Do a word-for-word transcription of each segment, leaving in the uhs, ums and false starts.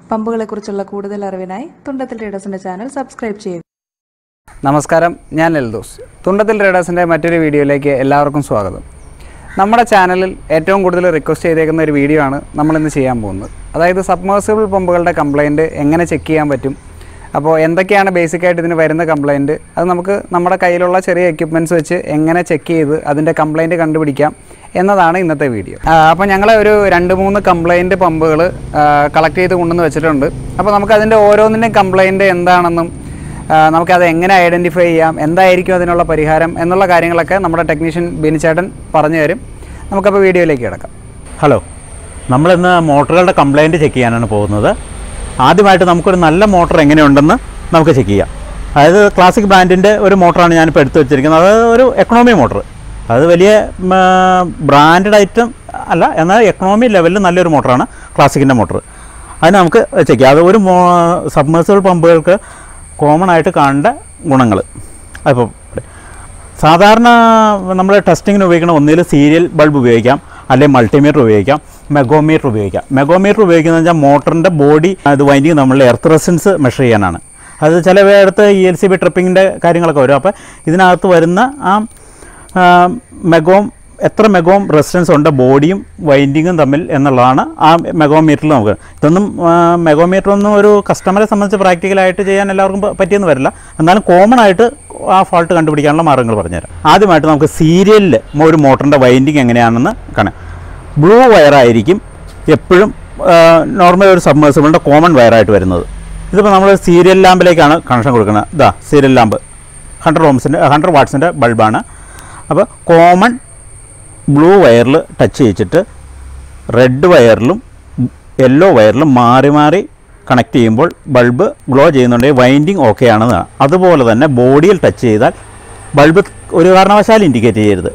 പമ്പുകളെക്കുറിച്ചുള്ള കൂടുതൽ അറിവിനായി Thundathil ട്രേഡേഴ്സിൻ്റെ channel subscribe ചെയ്യുക. നമസ്കാരം, ഞാൻ എൽദോസ്. തുണ്ടത്തിൽ ട്രേഡേഴ്സിൻ്റെ മറ്റൊരു വീഡിയോയിലേക്ക് എല്ലാവർക്കും സ്വാഗതം. നമ്മുടെ ചാനലിൽ ഏറ്റവും കൂടുതൽ റിക്വസ്റ്റ് ചെയ്തേക്കുന്ന ഒരു വീഡിയോ ആണ് നമ്മളിന്ന് ചെയ്യാൻ പോകുന്നത്. അതായത് സബ്മേഴ്സിബിൾ പമ്പുകളുടെ കംപ്ലയിൻറ്റ് എങ്ങനെ ചെക്ക് ചെയ്യാൻ പറ്റും, അപ്പോൾ എന്തൊക്കെയാണ് ബേസിക്കായിട്ട് ഇതിന് വരുന്ന കംപ്ലയിൻറ്റ്, അത് നമുക്ക് നമ്മുടെ കയ്യിലുള്ള ചെറിയ എക്യുപ്മെൻറ്റ്സ് വെച്ച് എങ്ങനെ ചെക്ക് ചെയ്ത് അതിൻ്റെ കംപ്ലയിൻറ്റ് കണ്ടുപിടിക്കാം എന്നതാണ് ഇന്നത്തെ വീഡിയോ. അപ്പോൾ ഞങ്ങൾ ഒരു രണ്ട് മൂന്ന് കംപ്ലയിൻറ്റ് പമ്പുകൾ കളക്ട് ചെയ്ത് കൊണ്ടുവന്ന് വെച്ചിട്ടുണ്ട്. അപ്പോൾ നമുക്കതിൻ്റെ ഓരോന്നിൻ്റെയും കംപ്ലയിൻറ്റ് എന്താണെന്നും നമുക്കത് എങ്ങനെ ഐഡൻറ്റിഫൈ ചെയ്യാം, എന്തായിരിക്കും അതിനുള്ള പരിഹാരം എന്നുള്ള കാര്യങ്ങളൊക്കെ നമ്മുടെ ടെക്നീഷ്യൻ ബിനിച്ചേട്ടൻ പറഞ്ഞു തരും. നമുക്കപ്പോൾ വീഡിയോയിലേക്ക് കിടക്കാം. ഹലോ, നമ്മളിന്ന് മോട്ടറുകളുടെ കംപ്ലയിൻറ്റ് ചെക്ക് ചെയ്യാനാണ് പോകുന്നത്. ആദ്യമായിട്ട് നമുക്കൊരു നല്ല മോട്ടർ എങ്ങനെയുണ്ടെന്ന് നമുക്ക് ചെക്ക് ചെയ്യാം. അതായത് ക്ലാസിക് ബ്രാൻഡിൻ്റെ ഒരു മോട്ടറാണ് ഞാനിപ്പോൾ എടുത്തു വെച്ചിരിക്കുന്നത്. അത് ഒരു എക്കണോമി മോട്ടർ, അത് വലിയ ബ്രാൻഡഡ് ഐറ്റം അല്ല, എന്നാൽ എക്കണോമി ലെവലിൽ നല്ലൊരു മോട്ടറാണ് ക്ലാസിക്കിൻ്റെ മോട്ടർ. അതിന് നമുക്ക് ചെക്ക് ചെയ്യാം. അത് ഒരു മോ സബ്മേഴ്സിബിൾ പമ്പുകൾക്ക് കോമൺ ആയിട്ട് കാണേണ്ട ഗുണങ്ങൾ. അപ്പോൾ സാധാരണ നമ്മൾ ടെസ്റ്റിങ്ങിന് ഉപയോഗിക്കുന്ന ഒന്നിൽ സീരിയൽ ബൾബ് ഉപയോഗിക്കാം, അല്ലെങ്കിൽ മൾട്ടിമീറ്റർ ഉപയോഗിക്കാം, മെഗോമീറ്റർ ഉപയോഗിക്കാം. മെഗോമീറ്റർ ഉപയോഗിക്കുന്നത് വെച്ചാൽ മോട്ടറിൻ്റെ ബോഡി അത് വൈൻഡിങ് നമ്മൾ എർത്ത് റെസിസ്റ്റൻസ് മെഷർ ചെയ്യാനാണ്. അത് ചിലയിടത്ത് ഇ എൽ സി ബി ട്രിപ്പിങ്ങിൻ്റെ കാര്യങ്ങളൊക്കെ വരും. അപ്പോൾ ഇതിനകത്ത് വരുന്ന ആ മെഗോം എത്ര മെഗോം റെസിസ്റ്റൻസ് ഉണ്ട് ബോഡിയും വൈൻഡിങ്ങും തമ്മിൽ എന്നുള്ളതാണ് ആ മെഗോമീറ്ററിൽ നമുക്ക്. ഇതൊന്നും മെഗോമീറ്ററൊന്നും ഒരു കസ്റ്റമറെ സംബന്ധിച്ച് പ്രാക്ടിക്കലായിട്ട് ചെയ്യാൻ എല്ലാവർക്കും പറ്റിയെന്ന് വരില്ല. എന്നാലും കോമൺ ആയിട്ട് ആ ഫോൾട്ട് കണ്ടുപിടിക്കാനുള്ള മാർഗ്ഗങ്ങൾ പറഞ്ഞുതരാം. ആദ്യമായിട്ട് നമുക്ക് സീരിയലിൽ ഒരു മോട്ടറിൻ്റെ വൈൻഡിങ് എങ്ങനെയാണെന്ന് കാണാം. ബ്ലൂ വയറായിരിക്കും എപ്പോഴും നോർമൽ ഒരു സബ്മേഴ്സിബിളിൻ്റെ കോമൺ വയറായിട്ട് വരുന്നത്. ഇതിപ്പോൾ നമ്മൾ സീരിയൽ ലാമ്പിലേക്കാണ് കണക്ഷൻ കൊടുക്കുന്നത്. ഇതാ സീരിയൽ ലാമ്പ് ഹൺഡ്രഡ് ഓംസിൻ്റെ ഹൺഡ്രഡ് വാട്ട്സിൻ്റെ ബൾബാണ്. അപ്പോൾ കോമൺ ബ്ലൂ വയറിൽ ടച്ച് ചെയ്യിച്ചിട്ട് റെഡ് വയറിലും യെല്ലോ വയറിലും മാറി മാറി കണക്ട് ചെയ്യുമ്പോൾ ബൾബ് ഗ്ലോ ചെയ്യുന്നുണ്ടെങ്കിൽ വൈൻഡിങ് ഓക്കെ ആണെന്നാണ്. അതുപോലെ തന്നെ ബോഡിയിൽ ടച്ച് ചെയ്താൽ ബൾബ് ഒരു കാരണവശാലും ഇൻഡിക്കേറ്റ് ചെയ്യരുത്.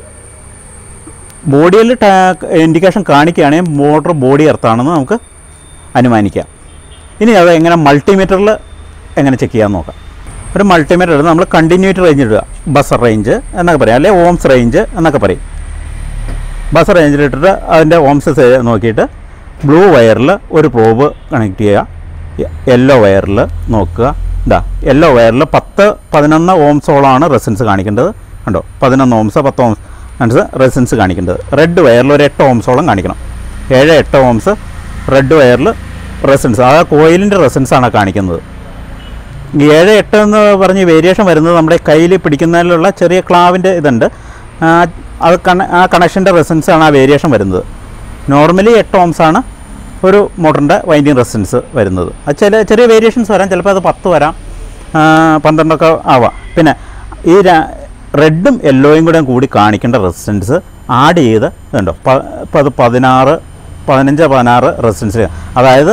ബോഡിയിൽ ഇൻഡിക്കേഷൻ കാണിക്കുകയാണെങ്കിൽ മോട്ടർ ബോഡി എർത്താണെന്ന് നമുക്ക് അനുമാനിക്കാം. ഇനി അത് എങ്ങനെ മൾട്ടിമീറ്ററിൽ എങ്ങനെ ചെക്ക് ചെയ്യാൻ നോക്കാം. ഒരു മൾട്ടിമീറ്റർ എടുത്ത് നമ്മൾ കണ്ടിന്യൂറ്റി റേഞ്ച് ഇടുക, ബസർ റേഞ്ച് എന്നൊക്കെ പറയാം, അല്ലെങ്കിൽ ഓംസ് റേഞ്ച് എന്നൊക്കെ പറയും. ബസർ റേഞ്ചിലിട്ടിട്ട് അതിൻ്റെ ഓംസ് നോക്കിയിട്ട് ബ്ലൂ വയറിൽ ഒരു പ്രോബ് കണക്ട് ചെയ്യുക, യെല്ലോ വയറിൽ നോക്കുക. ഇതാ യെല്ലോ വയറിൽ പത്ത് പതിനൊന്ന് ഓംസോളാണ് റെസിസ്റ്റൻസ് കാണിക്കേണ്ടത്. കണ്ടോ, പതിനൊന്ന് ഓംസ് പത്ത് ഓംസ് റെസിസ്റ്റൻസ് കാണിക്കേണ്ടത്. റെഡ് വയറിൽ ഒരു എട്ട് ഓംസോളം കാണിക്കണം. ഏഴ് എട്ട് ഓംസ് റെഡ് വയറിൽ റെസിസ്റ്റൻസ്, അതായത് കോയിലിൻ്റെ റെസിസ്റ്റൻസാണ് കാണിക്കുന്നത്. ഈ ഏഴ് എട്ട് എന്ന് പറഞ്ഞ് വേരിയേഷൻ വരുന്നത് നമ്മുടെ കയ്യിൽ പിടിക്കുന്നതിലുള്ള ചെറിയ ക്ലാവിൻ്റെ ഇതുണ്ട്, അത് കണ ആ കണക്ഷൻ്റെ റെസിസ്റ്റൻസാണ് ആ വേരിയേഷൻ വരുന്നത്. നോർമലി എട്ട് ഓംസാണ് ഒരു മോട്ടറിൻ്റെ വൈൻഡിങ് റെസിസ്റ്റൻസ് വരുന്നത്. അത് ചില ചെറിയ വേരിയേഷൻസ് വരാം, ചിലപ്പോൾ അത് പത്ത് വരാം, പന്ത്രണ്ടൊക്കെ ആവാം. പിന്നെ ഈ റെഡും യെല്ലോയും കൂടെ കൂടി കാണിക്കേണ്ട റെസിസ്റ്റൻസ് ആഡ് ചെയ്ത് ഇതുണ്ടോ, ഇപ്പോൾ അത് പതിനാറ് പതിനഞ്ച് പതിനാറ് റെസിസ്റ്റൻസ്. അതായത്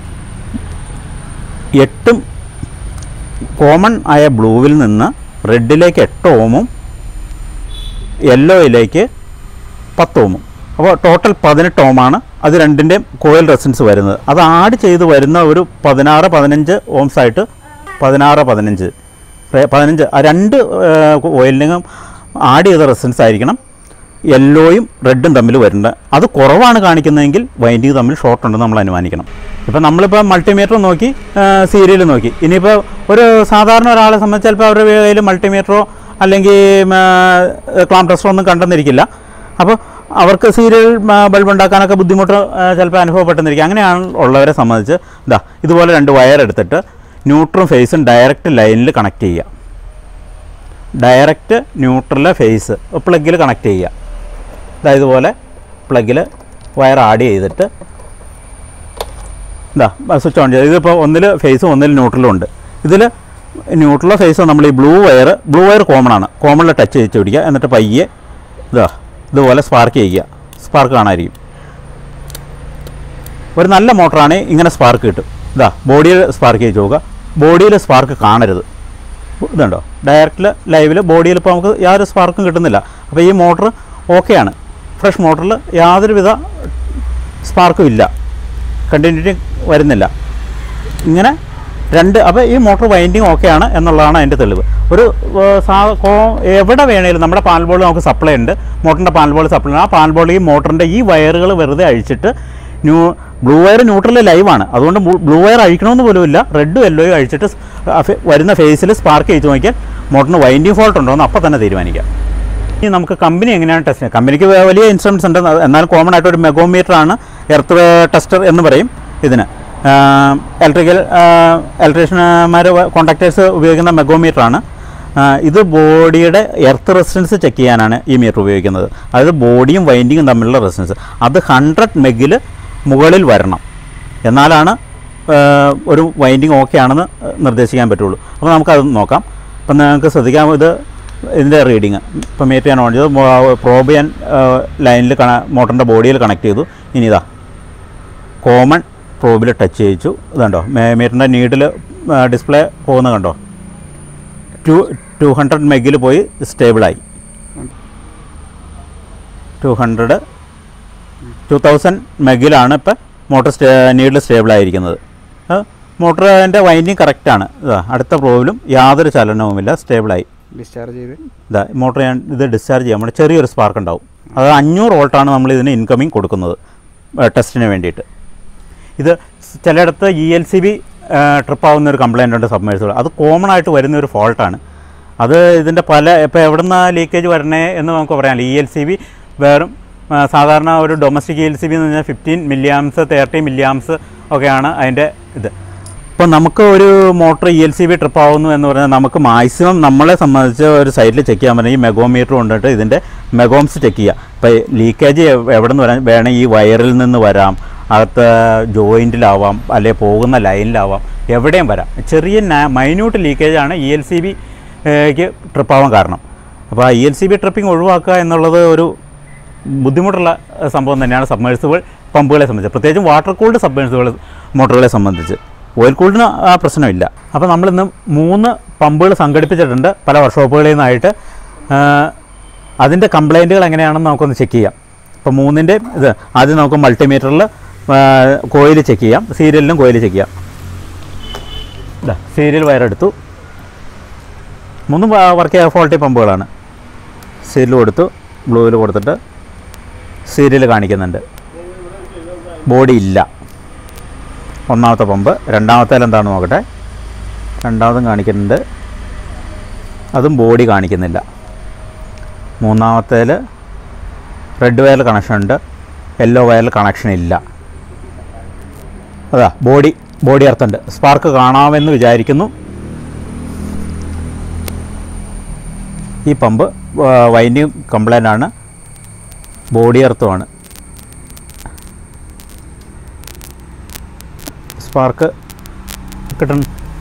എട്ടും കോമൺ ആയ ബ്ലൂവിൽ നിന്ന് റെഡിലേക്ക് എട്ട് ഓമും യെല്ലോയിലേക്ക് പത്ത് ഓമും, അപ്പോൾ ടോട്ടൽ പതിനെട്ട് ഓമാണ് അത് രണ്ടിൻ്റെയും കോയിൽ റെസിസ്റ്റൻസ് വരുന്നത്. അത് ആഡ് ചെയ്ത് വരുന്ന ഒരു പതിനാറ് പതിനഞ്ച് ഓംസ് ആയിട്ട് പതിനാറ് പതിനഞ്ച് പതിനഞ്ച് ആ രണ്ട് ഓയിലിനും ആഡ് ചെയ്ത റെസിസ്റ്റൻസ് ആയിരിക്കണം യെല്ലോയും റെഡും തമ്മിൽ വരുന്നത്. അത് കുറവാണ് കാണിക്കുന്നതെങ്കിൽ വൈൻഡിങ് തമ്മിൽ ഷോർട്ട് ഉണ്ടെന്ന് നമ്മൾ അനുമാനിക്കണം. ഇപ്പോൾ നമ്മളിപ്പോൾ മൾട്ടിമീറ്റർ നോക്കി, സീരിയൽ നോക്കി. ഇനിയിപ്പോൾ ഒരു സാധാരണ ഒരാളെ സംബന്ധിച്ച് ചിലപ്പോൾ അവരുടെ കയ്യിൽ മൾട്ടിമീറ്ററോ അല്ലെങ്കിൽ ക്ലാം ടെസ്റ്ററോ ഒന്നും കണ്ടെന്നിരിക്കില്ല. അപ്പോൾ അവർക്ക് സീരിയൽ ബൾബ് ഉണ്ടാക്കാനൊക്കെ ബുദ്ധിമുട്ട് ചിലപ്പോൾ അനുഭവപ്പെട്ടെന്നിരിക്കും. അങ്ങനെയാണ് ഉള്ളവരെ സംബന്ധിച്ച് ഇതാ ഇതുപോലെ രണ്ട് വയർ എടുത്തിട്ട് ന്യൂട്രലും ഫേസും ഡയറക്റ്റ് ലൈനിൽ കണക്ട് ചെയ്യുക. ഡയറക്റ്റ് ന്യൂട്രലിലെ ഫേസ് പ്ലഗിൽ കണക്ട് ചെയ്യുക. അതായത് ഇതുപോലെ പ്ലഗിൽ വയർ ആഡ് ചെയ്തിട്ട് ഇതാ സ്വിച്ച് ഓൺ ചെയ്ത് ഇതിപ്പോൾ ഒന്നിൽ ഫേസും ഒന്നിൽ ന്യൂട്രലും ഉണ്ട്. ഇതിൽ ന്യൂട്രലോ ഫേസോ നമ്മൾ ഈ blue wire blue wire common ആണ്, കോമണിൽ ടച്ച് ചെയ്ത് പിടിക്കുക. എന്നിട്ട് പയ്യെ ഇതാ ഇതുപോലെ സ്പാർക്ക് ചെയ്യുക. സ്പാർക്ക് കാണാതിരിക്കും. ഒരു നല്ല മോട്ടറാണെങ്കിൽ ഇങ്ങനെ സ്പാർക്ക് കിട്ടും. ഇതാ ബോഡിയിൽ സ്പാർക്ക് ചെയ്ത് നോക്കുക. ബോഡിയിൽ സ്പാർക്ക് കാണരുത്. ഇതുണ്ടോ, ഡയറക്റ്റിൽ ലൈവിൽ ബോഡിയിൽ ഇപ്പോൾ നമുക്ക് യാതൊരു സ്പാർക്കും കിട്ടുന്നില്ല. അപ്പോൾ ഈ മോട്ടർ ഓക്കെയാണ്. ഫ്രഷ് മോട്ടറിൽ യാതൊരുവിധ സ്പാർക്കും ഇല്ല, കണ്ടിന്യൂറ്റി വരുന്നില്ല. ഇങ്ങനെ രണ്ട് അപ്പോൾ ഈ മോട്ടോർ വൈൻഡിങ് ഓക്കെയാണ് എന്നുള്ളതാണ് അതിൻ്റെ തെളിവ്. ഒരു എവിടെ വേണേലും നമ്മുടെ പാനൽ ബോർഡ് നമുക്ക് സപ്ലൈ ഉണ്ട്, മോട്ടറിൻ്റെ പാനൽ ബോർഡ് സപ്ലൈ ഉണ്ട്. ആ പാനൽ ബോർഡിൽ ഈ മോട്ടറിൻ്റെ ഈ വയറുകൾ വെറുതെ അഴിച്ചിട്ട് ന്യൂ ബ്ലൂ വയർ ന്യൂട്രൽ ലൈവാണ്, അതുകൊണ്ട് ബ്ലൂ വയർ അഴിക്കണമെന്ന് പോലും ഇല്ല. റെഡും യെല്ലോയും അഴിച്ചിട്ട് വരുന്ന ഫേസിൽ സ്പാർക്ക് ചെയ്ത് നോക്കിയാൽ മോട്ടറിന് വൈൻഡിങ് ഫോൾട്ട് ഉണ്ടോ എന്ന് അപ്പോൾ തന്നെ തീരുമാനിക്കാം. ഇനി നമുക്ക് കമ്പനി എങ്ങനെയാണ് ടെസ്റ്റ് ചെയ്യുക? കമ്പനിക്ക് വലിയ ഇൻസ്ട്രുമെൻറ്റ്സ് ഉണ്ട്, എന്നാലും കോമൺ ആയിട്ട് ഒരു മെഗോമീറ്ററാണ് എർത്ത് ടെസ്റ്റർ എന്ന് പറയും ഇതിന്. ഇലക്ട്രിക്കൽ ഇലക്ട്രീഷ്യന്മാർ കോൺട്രാക്ടേഴ്സ് ഉപയോഗിക്കുന്ന മെഗോമീറ്ററാണ് ഇത്. ബോഡിയുടെ എർത്ത് റെസിസ്റ്റൻസ് ചെക്ക് ചെയ്യാനാണ് ഈ മീറ്റർ ഉപയോഗിക്കുന്നത്. അതായത് ബോഡിയും വൈൻഡിങ്ങും തമ്മിലുള്ള റെസിസ്റ്റൻസ് അത് ഹൺഡ്രഡ് മെഗിൽ മുകളിൽ വരണം, എന്നാലാണ് ഒരു വൈൻഡിങ് ഓക്കെ ആണെന്ന് നിർദ്ദേശിക്കാൻ പറ്റുള്ളൂ. അപ്പോൾ നമുക്കത് നോക്കാം. അപ്പം നിങ്ങൾക്ക് ശ്രദ്ധിക്കാം, ഇത് ഇതിൻ്റെ റീഡിങ് ഇപ്പം മീറ്റർ ഞാൻ ഓൺ ചെയ്തു, പ്രോബ് ഞാൻ ലൈനിൽ കണ മോട്ടറിൻ്റെ ബോഡിയിൽ കണക്ട് ചെയ്തു. ഇനി ഇതാ കോമൺ പ്രോബിൽ ടച്ച് ചെയ്യിച്ചു. ഇതുണ്ടോ മീറ്ററിൻ്റെ നീഡിൽ ഡിസ്പ്ലേ പോകുന്നത് കണ്ടോ? ടു ടു ഹൺഡ്രഡ് മെഗിൽ പോയി സ്റ്റേബിളായി. ടു ഹൺഡ്രഡ് ടു തൗസൻഡ് മെഗിലാണ് ഇപ്പം മോട്ടർ സ്റ്റേ നീഡിൽ സ്റ്റേബിളായിരിക്കുന്നത്. മോട്ടറിൻ്റെ വൈൻഡിങ് കറക്റ്റാണ്. ഇതാ അടുത്ത പ്രോബിലും യാതൊരു ചലനവുമില്ല, സ്റ്റേബിളായി. ഡിസ്ചാർജ് ചെയ്ത് ഇതാ മോട്ടർ ഞാൻ ഇത് ഡിസ്ചാർജ് ചെയ്യാൻ വേണ്ടി ചെറിയൊരു സ്പാർക്ക് ഉണ്ടാവും. അത് അഞ്ഞൂറ് വോൾട്ടാണ് നമ്മൾ ഇതിന് ഇൻകമിങ് കൊടുക്കുന്നത് ടെസ്റ്റിന് വേണ്ടിയിട്ട്. ഇത് ചിലയിടത്ത് E L C B trip ആവുന്ന ഒരു കംപ്ലയിൻ്റ് ഉണ്ട് സബ്മേഴ്സിബിൾ. അത് കോമൺ ആയിട്ട് വരുന്ന ഒരു ഫോൾട്ടാണ്. അത് ഇതിൻ്റെ പല ഇപ്പോൾ എവിടെ നിന്ന് ലീക്കേജ് വരണേ എന്ന് നമുക്ക് പറയാം. ഇ എൽ സി ബി വേറും സാധാരണ ഒരു domestic E L C B എന്ന് പറഞ്ഞാൽ fifteen milli amps thirty milli amps ഒക്കെയാണ് അതിൻ്റെ ഇത്. ഇപ്പോൾ നമുക്ക് ഒരു motor E L C B trip ആവുന്നു എന്ന് പറഞ്ഞാൽ നമുക്ക് മാക്സിമം നമ്മളെ സംബന്ധിച്ച് ഒരു സൈറ്റിൽ ചെക്ക് ചെയ്യാൻ പറ്റും. ഈ മെഗോമീറ്റർ കൊണ്ടിട്ട് ഇതിൻ്റെ മെഗോംസ് ചെക്ക് ചെയ്യുക. ഇപ്പോൾ ലീക്കേജ് എവിടെ നിന്ന് വരാൻ വേണം, ഈ വയറിൽ നിന്ന് വരാം, അകത്ത് ജോയിൻറ്റിലാവാം, അല്ലെങ്കിൽ പോകുന്ന ലൈനിലാവാം, എവിടെയും വരാം. ചെറിയ മൈന്യൂട്ട് ലീക്കേജാണ് ഇ എൽ സി ബിക്ക് ട്രിപ്പാവാൻ കാരണം. അപ്പോൾ ആ E L C B tripping ഒഴിവാക്കുക എന്നുള്ളത് ഒരു ബുദ്ധിമുട്ടുള്ള സംഭവം തന്നെയാണ് സബ്മേഴ്സിബിൾ പമ്പുകളെ സംബന്ധിച്ച്, പ്രത്യേകിച്ചും വാട്ടർ കൂൾഡ് സബ്മേഴ്സിബിൾ മോട്ടറുകളെ സംബന്ധിച്ച്. ഓയിൽ കൂൾഡിന് ആ പ്രശ്നമില്ല. അപ്പോൾ നമ്മളിന്ന് മൂന്ന് പമ്പുകൾ സംഘടിപ്പിച്ചിട്ടുണ്ട് പല വർക്ക്ഷോപ്പുകളിൽ നിന്നായിട്ട്. അതിൻ്റെ കംപ്ലയിൻറ്റുകൾ എങ്ങനെയാണെന്ന് നമുക്കൊന്ന് ചെക്ക് ചെയ്യാം. അപ്പോൾ മൂന്നിൻ്റെ ഇത് ആദ്യം നമുക്ക് മൾട്ടിമീറ്ററിൽ കോയിൽ ചെക്ക് ചെയ്യാം, സീരിയലിലും കോയിൽ ചെക്ക് ചെയ്യാം. ഇതാ സീരിയൽ വയറെടുത്തു. മൂന്നും വർക്ക് ചെയ്യാൻ ഫോൾട്ടി പമ്പുകളാണ്. സീരിയൽ കൊടുത്തു, ബ്ലൂവിൽ കൊടുത്തിട്ട് സീരിയൽ കാണിക്കുന്നുണ്ട്, ബോഡി ഇല്ല. ഒന്നാമത്തെ പമ്പ്. രണ്ടാമത്തേൽ എന്താണെന്ന് നോക്കട്ടെ. രണ്ടാമതും കാണിക്കുന്നുണ്ട്, അതും ബോഡി കാണിക്കുന്നില്ല. മൂന്നാമത്തേൽ റെഡ് വയർ കണക്ഷൻ ഉണ്ട്, യെല്ലോ വയർ കണക്ഷൻ ഇല്ല. അതാ ബോഡി ബോഡി എർത്തുണ്ട്. സ്പാർക്ക് കാണാമെന്ന് വിചാരിക്കുന്നു. ഈ പമ്പ് വൈൻഡിങ് കംപ്ലൈൻ്റ് ആണ്, ബോഡി എർത്തുമാണ്. സ്പാർക്ക് കിട്ടണം,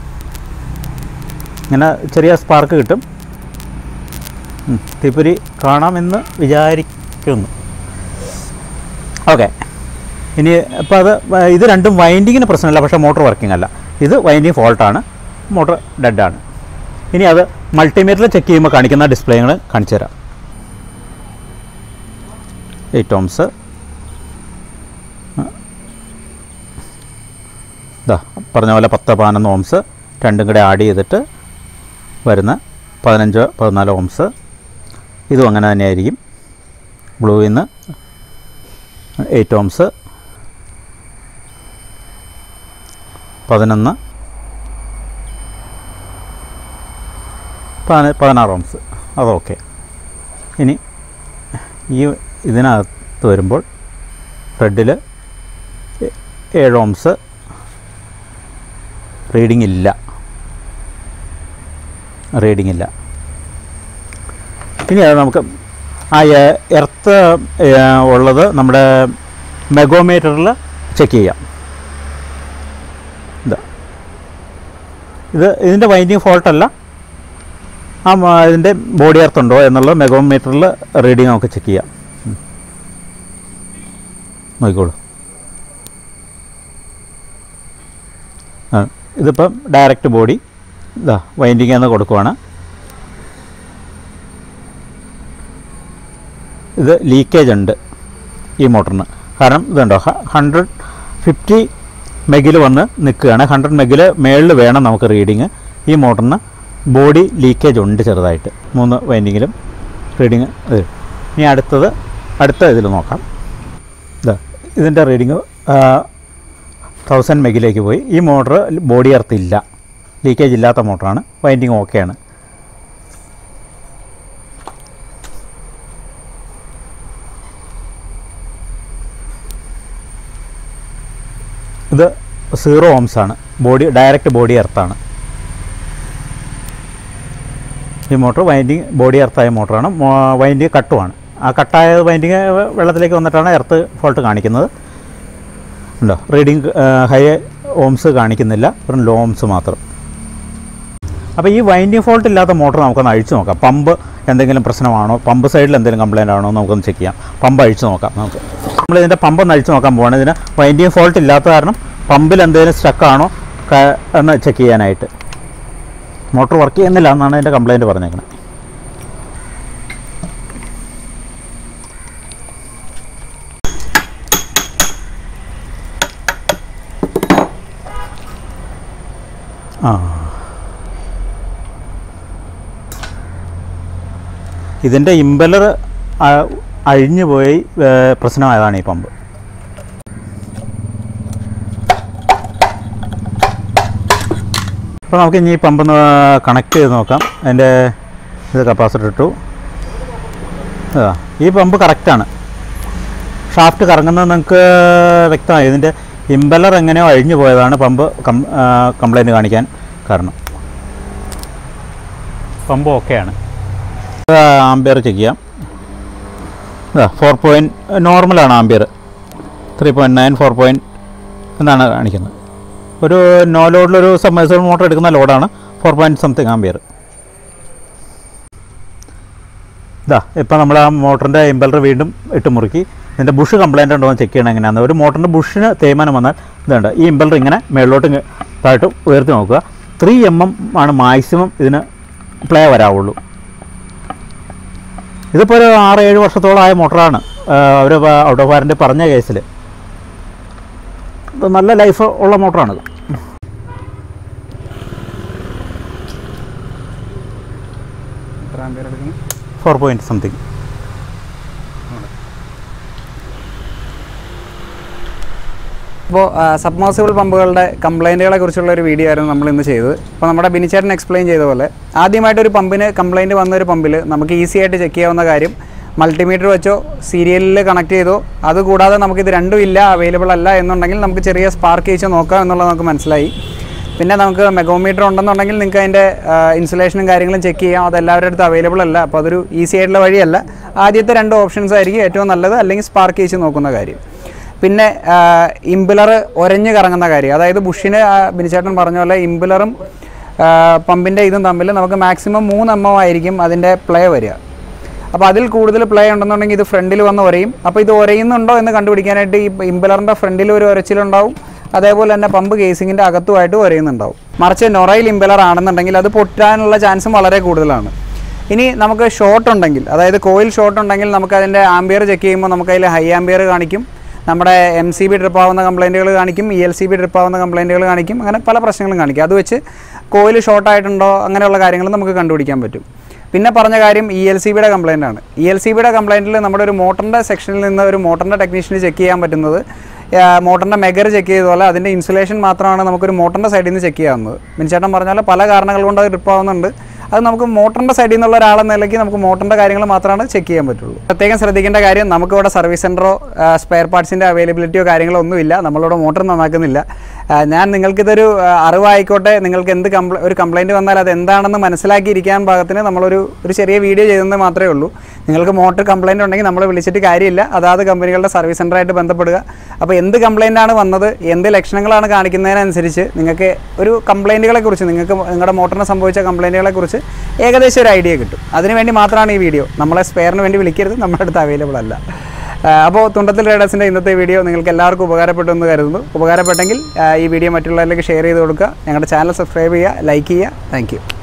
ഇങ്ങനെ ചെറിയ സ്പാർക്ക് കിട്ടും. തീപ്പൊരി കാണാമെന്ന് വിചാരിക്കുന്നു. ഓക്കെ, ഇനി ഇപ്പോൾ അത് ഇത് രണ്ടും വൈൻഡിങ്ങിന് പ്രശ്നമില്ല, പക്ഷേ മോട്ടോർ വർക്കിംഗ് അല്ല. ഇത് വൈൻഡിങ് ഫോൾട്ടാണ്, മോട്ടോർ ഡെഡാണ്. ഇനി അത് മൾട്ടിമീറ്ററിൽ ചെക്ക് ചെയ്യുമ്പോൾ കാണിക്കുന്ന ഡിസ്പ്ലേകൾ കാണിച്ചു തരാം. എയ്റ്റ് ഓംസ്, ഇതാ പറഞ്ഞ പോലെ പത്ത് പതിനൊന്ന് ഓംസ്, രണ്ടും കൂടെ ആഡ് ചെയ്തിട്ട് വരുന്ന പതിനഞ്ച് പതിനാല് ഓംസ്. ഇതും അങ്ങനെ തന്നെയായിരിക്കും. ബ്ലൂവിൽ നിന്ന് എയ്റ്റ് ഓംസ്, പതിനൊന്ന്, പതിനാറ് ഓംസ്, അതൊക്കെ. ഇനി ഈ ഇതിനകത്ത് വരുമ്പോൾ റെഡിൽ ഏഴ് ഓംസ്, റീഡിംഗ് ഇല്ല, റീഡിംഗ് ഇല്ല. ഇനി അത് നമുക്ക് ആ എർത്ത് ഉള്ളത് നമ്മുടെ മെഗോമീറ്ററിൽ ചെക്ക് ചെയ്യാം. ഇതാ ഇത് ഇതിൻ്റെ വൈൻഡിങ് ഫോൾട്ടല്ല, ആ ഇതിൻ്റെ ബോഡി എർത്ത് ഉണ്ടോ എന്നുള്ളത് മെഗോമീറ്ററിൽ റീഡിങ് നമുക്ക് ചെക്ക് ചെയ്യാം. നോക്കിക്കോളൂ. ആ ഇതിപ്പം ഡയറക്റ്റ് ബോഡി ഇതാ വൈൻഡിങ് എന്ന് കൊടുക്കുവാണ്. ഇത് ലീക്കേജ് ഉണ്ട് ഈ മോട്ടറിന്. കാരണം ഇതുണ്ടോ ഹൺഡ്രഡ് ഫിഫ്റ്റി മെഗിൽ വന്ന് നിൽക്കുകയാണ്. ഹൺഡ്രഡ് മെഗിൽ മേളിൽ വേണം നമുക്ക് റീഡിങ്. ഈ മോട്ടറിന് ബോഡി ലീക്കേജ് ഉണ്ട് ചെറുതായിട്ട്, മൂന്ന് വൈൻഡിങ്ങിലും റീഡിങ്. ഇത് ഇനി അടുത്തത് അടുത്ത ഇതിൽ നോക്കാം. ഇതാ ഇതിൻ്റെ റീഡിങ് തൗസൻഡ് മെഗിലേക്ക് പോയി. ഈ മോട്ടർ ബോഡി എർത്ത് ഇല്ല, ലീക്കേജ് ഇല്ലാത്ത മോട്ടറാണ്. വൈൻഡിങ് ഓക്കെയാണ്. ഇത് സീറോ ഓംസ് ആണ്, ബോഡി ഡയറക്റ്റ് ബോഡി എർത്താണ്. ഈ മോട്ടർ വൈൻഡിങ് ബോഡി എർത്തായ മോട്ടറാണ്. വൈൻഡിങ് കട്ടുമാണ്. ആ കട്ടായ വൈൻഡിങ് വെള്ളത്തിലേക്ക് വന്നിട്ടാണ് എർത്ത് ഫോൾട്ട് കാണിക്കുന്നത്. ഉണ്ടോ, റീഡിങ് ഹൈ ഓംസ് കാണിക്കുന്നില്ല, വെറും ലോ ഓംസ് മാത്രം. അപ്പോൾ ഈ വൈൻഡിങ് ഫോൾട്ട് ഇല്ലാത്ത മോട്ടർ നമുക്കൊന്ന് അഴിച്ചു നോക്കാം. പമ്പ് എന്തെങ്കിലും പ്രശ്നമാണോ, പമ്പ് സൈഡിൽ എന്തെങ്കിലും കംപ്ലയിൻ്റ് ആണോ എന്ന് നമുക്കൊന്ന് ചെക്ക് ചെയ്യാം. പമ്പ് അഴിച്ചു നോക്കാം. നമുക്ക് നമ്മളിതിൻ്റെ പമ്പ് ഒന്ന് അഴിച്ചു നോക്കാൻ പോവാണ്. ഇതിന് വൈൻഡിങ് ഫോൾട്ട് ഇല്ലാത്ത കാരണം പമ്പിൽ എന്തെങ്കിലും സ്റ്റക്കാണോ എന്ന് ചെക്ക് ചെയ്യാനായിട്ട്. മോട്ടർ വർക്ക് ചെയ്യുന്നില്ല എന്നാണ് എൻ്റെ കംപ്ലയിൻറ്റ് പറഞ്ഞേക്കുന്നത്. ആ, ഇതിൻ്റെ ഇമ്പലർ അഴിഞ്ഞു പോയി പ്രശ്നമായതാണ് ഈ പമ്പ്. അപ്പോൾ നമുക്ക് ഇനി ഈ പമ്പൊന്ന് കണക്ട് ചെയ്ത് നോക്കാം. അതിൻ്റെ ഇത് കപ്പാസിറ്റർ ഇട്ടു. ഈ പമ്പ് കറക്റ്റാണ്. ഷാഫ്റ്റ് കറങ്ങുന്നത് നിങ്ങൾക്ക് വ്യക്തമായി. ഇതിൻ്റെ ഇമ്പലർ എങ്ങനെയോ അഴിഞ്ഞു പോയതാണ് പമ്പ് കം കംപ്ലൈൻറ്റ് കാണിക്കാൻ കാരണം. പമ്പ് ഓക്കെയാണ്. ആംബിയർ ചെക്ക് ചെയ്യാം. ഇതാ ഫോർ പോയിൻറ്റ് നോർമലാണ് ampere. Three point nine four point എന്നാണ് കാണിക്കുന്നത്. ഒരു നോ ലോഡിലൊരു സബ്മേഴ്സിബിൾ മോട്ടർ എടുക്കുന്ന ലോഡാണ്. Four point something ampere. ഇതാ ഇപ്പോൾ നമ്മൾ ആ മോട്ടറിൻ്റെ ഇമ്പലർ വീണ്ടും ഇട്ട് മുറുക്കി. ഇതിൻ്റെ ബുഷ് കംപ്ലൈൻ്റ് ഉണ്ടോ എന്ന് ചെക്ക് ചെയ്യണം. എങ്ങനെയാണ് ഒരു മോട്ടറിൻ്റെ ബുഷിന് തേയ്മാനം വന്നാൽ ഇതുണ്ട്, ഈ ഇമ്പലർ ഇങ്ങനെ മേളിലോട്ട് താഴോട്ട് ഉയർത്തി നോക്കുക. ത്രീ എം എം ആണ് മാക്സിമം ഇതിന് പ്ലേ വരാവുള്ളൂ. ഇതിപ്പോൾ ഒരു ആറ് ഏഴ് വർഷത്തോളമായ മോട്ടറാണ്. അവർ ഔട്ട് ഓഫ് വാറൻറ്റി പറഞ്ഞ കേസിൽ ഇത് നല്ല ലൈഫ് ഉള്ള മോട്ടറാണിത്. Four point something. അപ്പോൾ സബ്മേഴ്സിബിൾ പമ്പുകളുടെ കംപ്ലൈൻറ്റുകളെ കുറിച്ചുള്ള ഒരു വീഡിയോ ആയിരുന്നു നമ്മൾ ഇന്ന് ചെയ്തത്. അപ്പോൾ നമ്മുടെ ബിനിച്ചേട്ടൻ എക്സ്പ്ലെയിൻ ചെയ്ത പോലെ ആദ്യമായിട്ടൊരു പമ്പിന് കംപ്ലൈൻറ്റ് വന്നൊരു പമ്പിൽ നമുക്ക് ഈസി ആയിട്ട് ചെക്ക് ചെയ്യാവുന്ന കാര്യം മൾട്ടിമീറ്റർ വെച്ചോ സീരിയലിൽ കണക്ട് ചെയ്തോ, അതുകൂടാതെ നമുക്കിത് രണ്ടും ഇല്ല, അവൈലബിൾ അല്ല എന്നുണ്ടെങ്കിൽ നമുക്ക് ചെറിയ സ്പാർക്ക് ചെയ്ച്ച് നോക്കാം എന്നുള്ളത് നമുക്ക് മനസ്സിലായി. പിന്നെ നമുക്ക് മെഗോമീറ്റർ ഉണ്ടെന്നുണ്ടെങ്കിൽ നിങ്ങൾക്ക് അതിൻ്റെ ഇൻസുലേഷനും കാര്യങ്ങളും ചെക്ക് ചെയ്യാം. അത് എല്ലാവരുടെ അടുത്ത് അവൈലബിൾ അല്ല. അപ്പോൾ അതൊരു ഈസി ആയിട്ടുള്ള വഴിയല്ല. ആദ്യത്തെ രണ്ട് ഓപ്ഷൻസ് ആയിരിക്കും ഏറ്റവും നല്ലത്, അല്ലെങ്കിൽ സ്പാർക്ക് ചെയ്ച്ച് നോക്കുന്ന കാര്യം. പിന്നെ ഇംബിലർ ഒരഞ്ഞ് കറങ്ങുന്ന കാര്യം, അതായത് ബുഷിന് ബിനിച്ചേട്ടൻ പറഞ്ഞ പോലെ ഇംബിലറും പമ്പിൻ്റെ ഇതും തമ്മിൽ നമുക്ക് മാക്സിമം മൂന്ന് എം എം ആയിരിക്കും അതിൻ്റെ പ്ലേ വരിക. അപ്പോൾ അതിൽ കൂടുതൽ പ്ലേ ഉണ്ടെന്നുണ്ടെങ്കിൽ ഇത് ഫ്രണ്ടിൽ വന്ന് ഒരയും. അപ്പോൾ ഇത് ഒരയുന്നുണ്ടോ എന്ന് കണ്ടുപിടിക്കാനായിട്ട് ഈ ഇംബിലറിൻ്റെ ഫ്രണ്ടിൽ ഒരു ഒരച്ചിലുണ്ടാവും, അതേപോലെ തന്നെ പമ്പ് കേസിങ്ങിൻ്റെ അകത്തുമായിട്ട് ഒരയുന്നുണ്ടാവും. മറിച്ച് നൊറയിൽ ഇംബിലർ ആണെന്നുണ്ടെങ്കിൽ അത് പൊട്ടാനുള്ള ചാൻസും വളരെ കൂടുതലാണ്. ഇനി നമുക്ക് ഷോർട്ട് ഉണ്ടെങ്കിൽ, അതായത് കോയിൽ ഷോർട്ട് ഉണ്ടെങ്കിൽ നമുക്ക് അതിൻ്റെ ആംബിയർ ചെക്ക് ചെയ്യുമ്പോൾ നമുക്കതിൽ ഹൈ ആംബിയർ കാണിക്കും, നമ്മുടെ എം സി ബി ഡ്രിപ്പ് ആവുന്ന കംപ്ലൈൻറ്റുകൾ കാണിക്കും, E L C B trip ആവുന്ന കംപ്ലൈൻറ്റുകൾ കാണിക്കും. അങ്ങനെ പല പ്രശ്നങ്ങളും കാണിക്കും. അത് വെച്ച് കോയിൽ ഷോർട്ടായിട്ടുണ്ടോ അങ്ങനെയുള്ള കാര്യങ്ങൾ നമുക്ക് കണ്ടുപിടിക്കാൻ പറ്റും. പിന്നെ പറഞ്ഞ കാര്യം ഇ എൽ സി ബിയുടെ കംപ്ലൈൻ്റ് ആണ്. ഇ എൽ സി ബിയുടെ കംപ്ലൈൻറ്റിൽ നമ്മുടെ ഒരു മോട്ടറിൻ്റെ സെക്ഷനിൽ നിന്ന് ഒരു മോട്ടറിൻ്റെ ടെക്നീഷ്യന് ചെക്ക് ചെയ്യാൻ പറ്റുന്നത് മോട്ടറിൻ്റെ മെഗർ ചെക്ക് ചെയ്ത പോലെ അതിൻ്റെ ഇൻസുലേഷൻ മാത്രമാണ് നമുക്കൊരു മോട്ടറിൻ്റെ സൈഡിൽ നിന്ന് ചെക്ക് ചെയ്യാവുന്നത്. മിനിച്ചേട്ടൻ പറഞ്ഞാൽ പല കാരണങ്ങൾ കൊണ്ട് അത് ഡ്രിപ്പ് ആവുന്നുണ്ട്. അത് നമുക്ക് മോട്ടറിൻ്റെ സൈഡിൽ നിന്നുള്ള ഒരാളെന്ന നിലയ്ക്ക് നമുക്ക് മോട്ടറിൻ്റെ കാര്യങ്ങൾ മാത്രമാണ് ചെക്ക് ചെയ്യാൻ പറ്റുള്ളൂ. പ്രത്യേകം ശ്രദ്ധിക്കേണ്ട കാര്യം, നമുക്കിവിടെ സർവീസ് സെൻ്ററോ സ്പെയർ പാർട്സിൻ്റെ അവൈലബിലിറ്റിയോ കാര്യങ്ങളോ ഒന്നുമില്ല. നമ്മളിവിടെ മോട്ടർ നന്നാക്കുന്നില്ല. ഞാൻ നിങ്ങൾക്കിതൊരു അറിവായിക്കോട്ടെ, നിങ്ങൾക്ക് എന്ത് കംപ്ല ഒരു കംപ്ലയിൻറ്റ് വന്നാൽ അത് എന്താണെന്ന് മനസ്സിലാക്കിയിരിക്കാൻ പാകത്തിന് നമ്മളൊരു ഒരു ചെറിയ വീഡിയോ ചെയ്തെന്ന് മാത്രമേ ഉള്ളൂ. നിങ്ങൾക്ക് മോട്ടർ കംപ്ലയിൻ്റ് ഉണ്ടെങ്കിൽ നമ്മളെ വിളിച്ചിട്ട് കാര്യമില്ല. അതാത് കമ്പനികളുടെ സർവീസ് സെൻ്ററായിട്ട് ബന്ധപ്പെടുക. അപ്പോൾ എന്ത് കംപ്ലയിൻ്റാണ് വന്നത്, എന്ത് ലക്ഷണങ്ങളാണ് കാണിക്കുന്നതിനനുസരിച്ച് നിങ്ങൾക്ക് ഒരു കംപ്ലയിൻറ്റുകളെക്കുറിച്ച്, നിങ്ങൾക്ക് നിങ്ങളുടെ മോട്ടറിന് സംഭവിച്ച കംപ്ലയിൻറ്റുകളെക്കുറിച്ച് ഏകദേശം ഒരു ഐഡിയ കിട്ടും. അതിനുവേണ്ടി മാത്രമാണ് ഈ വീഡിയോ. നമ്മളെ സ്പെയറിന് വേണ്ടി വിളിക്കരുത്, നമ്മുടെ അടുത്ത് അവൈലബിൾ അല്ല. അപ്പോൾ തുണ്ടത്തിൽ റൈഡേഴ്സിൻ്റെ ഇന്നത്തെ വീഡിയോ നിങ്ങൾക്ക് എല്ലാവർക്കും ഉപകാരപ്പെട്ടു എന്ന് കരുതുന്നു. ഉപകാരപ്പെട്ടെങ്കിൽ ഈ വീഡിയോ മറ്റുള്ളവരിലേക്ക് ഷെയർ ചെയ്ത് കൊടുക്കുക. ഞങ്ങളുടെ ചാനൽ സബ്സ്ക്രൈബ് ചെയ്യുക, ലൈക്ക് ചെയ്യുക. Thank U.